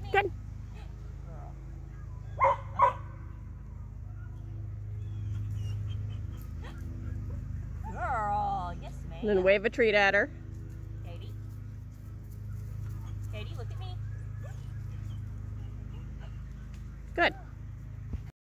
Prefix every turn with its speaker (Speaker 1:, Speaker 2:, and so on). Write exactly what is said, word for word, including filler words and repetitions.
Speaker 1: me.
Speaker 2: Good.
Speaker 1: Girl, yes, ma'am.
Speaker 2: And then wave a treat at her.
Speaker 1: Katie. Katie, look at me.
Speaker 2: Good.